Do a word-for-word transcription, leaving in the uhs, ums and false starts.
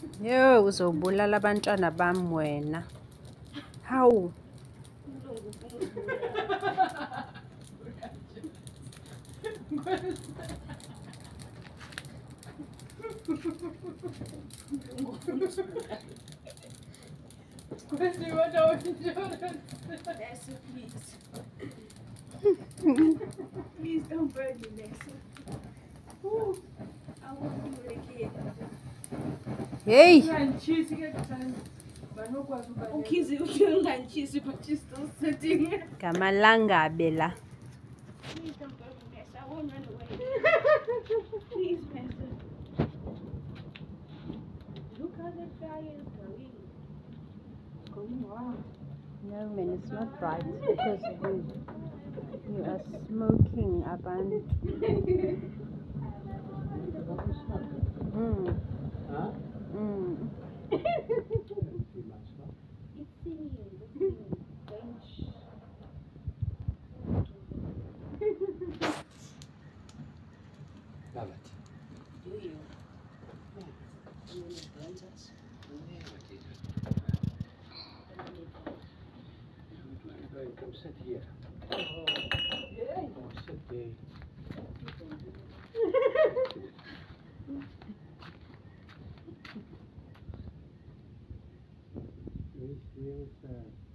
Yo, uzobulala abantwana bami wena. Hawu. Please don't burn me, Nessa. I won't do it again. Hey. Ukhizi ungangitshisi, but you're still sitting here. Ngamalangabe la. Please don't burn me, Nessa. I won't run away. Please, Nessa. Look how the fire is going. It's going on. No man, it's not right because you, you are smoking abantu. Mm. Huh? Mm. It's singing, it's singing. Bench. Love it. Do you? Yeah. And then it burns us. Come sit here. Oh. Yeah. Oh, sit there. Yes, yes, sir.